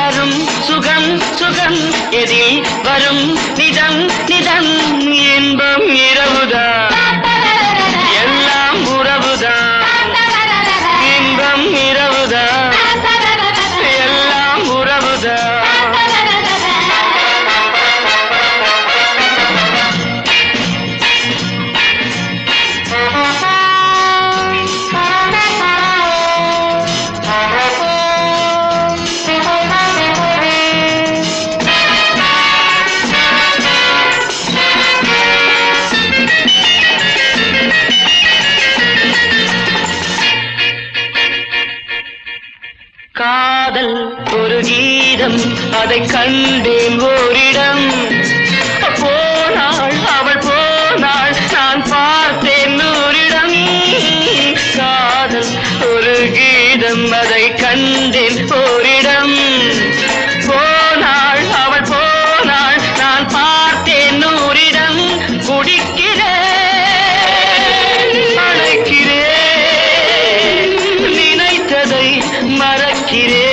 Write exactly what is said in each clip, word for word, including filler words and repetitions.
தரும் சுகம் சுகம் எதில் வரும் நிதம் நிதம் இன்பம் இரவுதான் எல்லாம் உறவுதான் இன்பம் இரவுதான் எல்லாம் உறவுதான் காதல் ஒரு கீதம் அதை கண்டேன் ஓரிடம் போனாள் அவள் போனாள் நான் பார்த்தேன் நூறிடம் காதல் ஒரு கீதம் அதை கண்டேன் ஓரிடம் போனாள் அவள் போனாள் நான் பார்த்தேன் நூறிடம் குடிக்கிறேன் அழைக்கிறேன் நினைத்ததை மறக்கிறேன்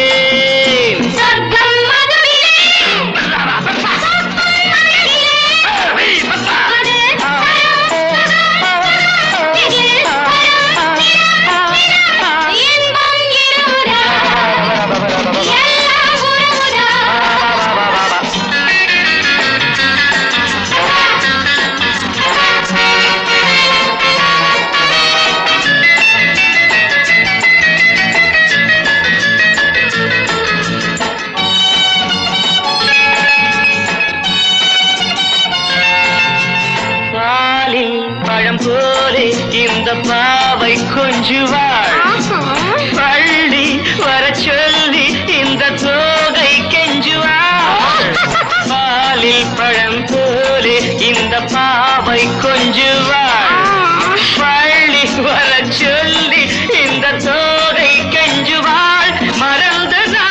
பழம் போலே இந்த பாவை கொஞ்சுவாள் பள்ளி வர சொல்லி இந்த தோகை கெஞ்சுவாள் பாலில் பழம் போலே இந்த பாவை கொஞ்சுவாள் பள்ளி வர சொல்லி இந்த தோகை கெஞ்சுவாள் மறந்ததா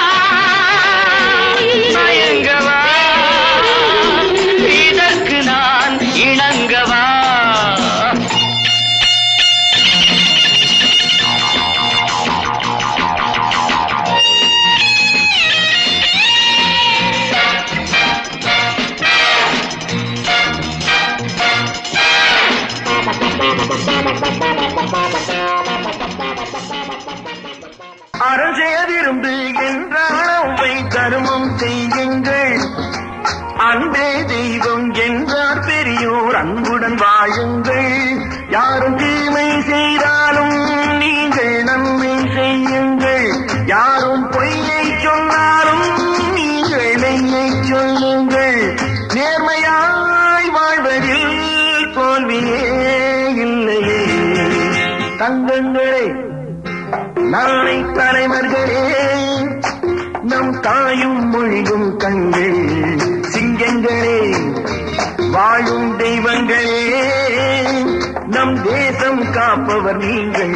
மயங்கவா இதற்கு நான் இணங்கவா அறஞ்செய விரும்பு என்றாளவை தர்மம் செய்யுங்கள் அன்பே தெய்வம் என்றார் பெரியோர் அன்புடன் வாழுங்கள் யாரும் தீமை செய்தாலும் நீங்கள் நன்மை செய்யுங்கள் யாரும் பொய்யை சொன்னாலும் நீங்கள் மெய்யை சொல்லுங்கள் நேர்மையாய் வாழ்வதில் தோல்வியே இல்லையே தங்கங்களே நாளை தலைவர்களே நம் தாயும் மொழியும் கண்கள் சிங்கங்களே வாழும் தெய்வங்களே நம் தேசம் காப்பவர் நீங்கள்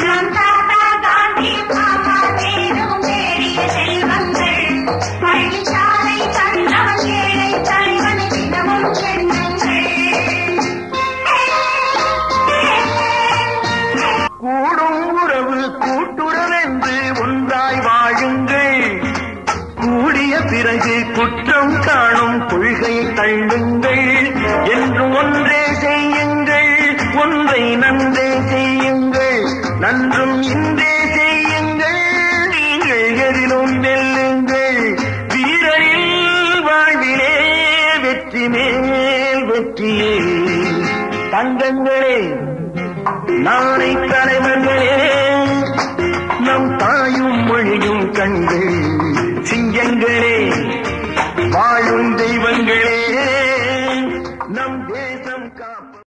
கூடும் உறவு கூட்டுறவென்று ஒன்றாய் வாழுங்கள் கூடிய பிறகு குற்றம் காணும் கொள்கையை தள்ளுங்கள் என்று ஒன்றே செய்யுங்கள் ஒன்றை நன்றே செய்யுங்கள் நன்றும் இன்றே செய்யுங்கள் நீங்கள் எதிலும் வெல்லுங்கள் வீரரில் வாழ்விலே வெற்றி மேல் வெற்றியே தங்கங்களே நாளை தலைவர்களே நம் தாயும் மொழியும் கண்கள் சிங்கங்களே வாழும் தெய்வங்களே நம் தேசம் காப்ப